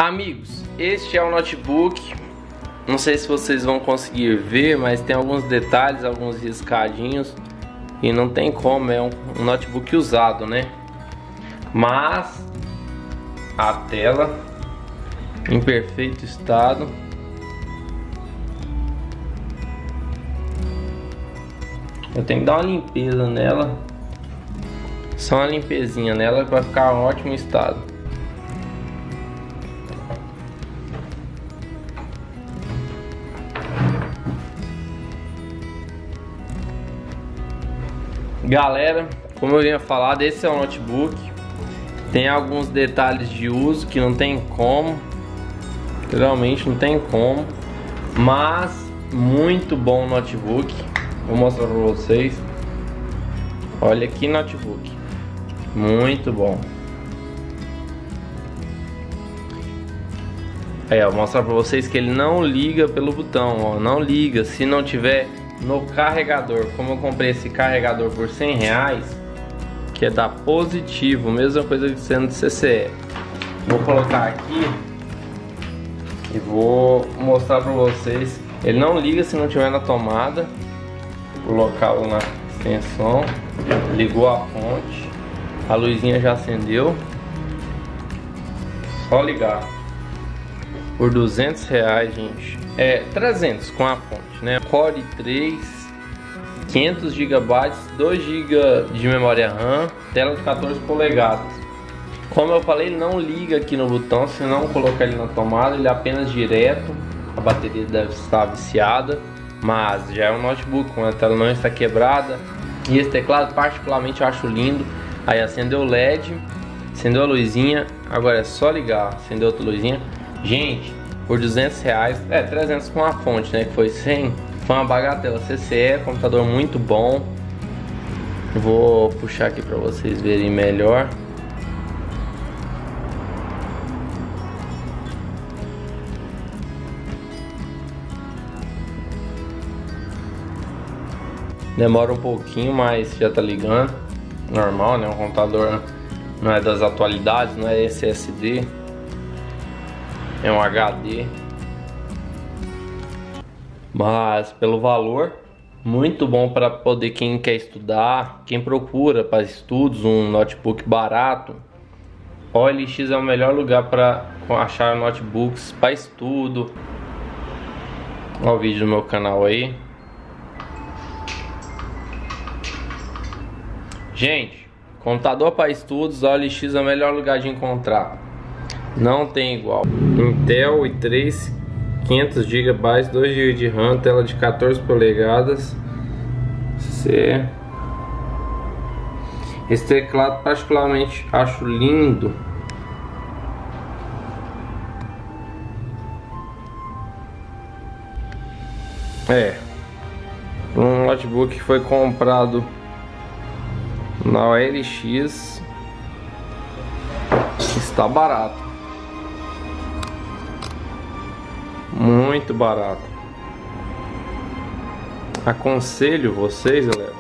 Amigos, este é o notebook. Não sei se vocês vão conseguir ver, mas tem alguns detalhes, alguns riscadinhos. E não tem como, é um notebook usado, né? Mas a tela em perfeito estado. Eu tenho que dar uma limpeza nela. Só uma limpezinha nela que vai ficar em ótimo estado. Galera, como eu vinha falar, esse é o notebook. Tem alguns detalhes de uso que não tem como, realmente não tem como, mas muito bom notebook. Vou mostrar para vocês. Olha que notebook, muito bom. Aí, ó, vou mostrar para vocês que ele não liga pelo botão, ó, não liga se não tiver no carregador. Como eu comprei esse carregador por R$100, que é da Positivo, mesma coisa que sendo de CCE. Vou colocar aqui e vou mostrar para vocês. Ele não liga se não tiver na tomada. Vou colocá-lo na extensão. Ligou a fonte, a luzinha já acendeu. Só ligar. Por R$200, gente. É 300 com a fonte, né? Core 3, 500 GB, 2 GB de memória RAM, tela de 14 polegadas. Como eu falei, ele não liga aqui no botão. Se não colocar ele na tomada, ele é apenas direto. A bateria deve estar viciada, mas já é um notebook, a tela não está quebrada. E esse teclado particularmente eu acho lindo. Aí acendeu o LED, acendeu a luzinha. Agora é só ligar, acendeu outra luzinha. Gente, por R$200, 300 com a fonte, né, que foi 100, foi uma bagatela. CCE, computador muito bom. Vou puxar aqui para vocês verem melhor. Demora um pouquinho, mas já tá ligando. Normal, né, um computador não é das atualidades, não é SSD. É um HD, mas pelo valor, muito bom para poder quem quer estudar, quem procura para estudos um notebook barato. OLX é o melhor lugar para achar notebooks para estudo. Olha o vídeo no meu canal aí. Gente, computador para estudos, OLX é o melhor lugar de encontrar. Não tem igual. Intel i3, 500 GB, 2 GB de RAM, tela de 14 polegadas. Esse teclado particularmente acho lindo. É um notebook que foi comprado na OLX. Está barato. Muito barato. Aconselho vocês, galera.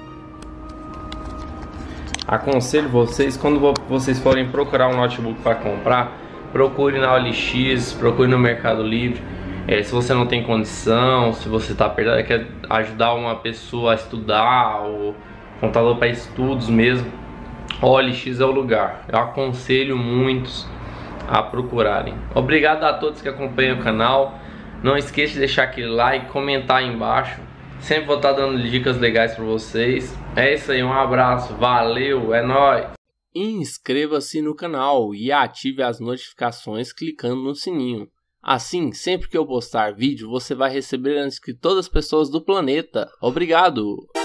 Aconselho vocês, quando vocês forem procurar um notebook para comprar, procure na OLX, procure no Mercado Livre. Se você não tem condição, se você está perdendo, quer ajudar uma pessoa a estudar, ou computador para estudos mesmo, OLX é o lugar. Eu aconselho muitos a procurarem. Obrigado a todos que acompanham o canal. Não esqueça de deixar aquele like, comentar aí embaixo. Sempre vou estar dando dicas legais para vocês. É isso aí, um abraço, valeu, é nóis! Inscreva-se no canal e ative as notificações clicando no sininho. Assim, sempre que eu postar vídeo, você vai receber antes que todas as pessoas do planeta. Obrigado!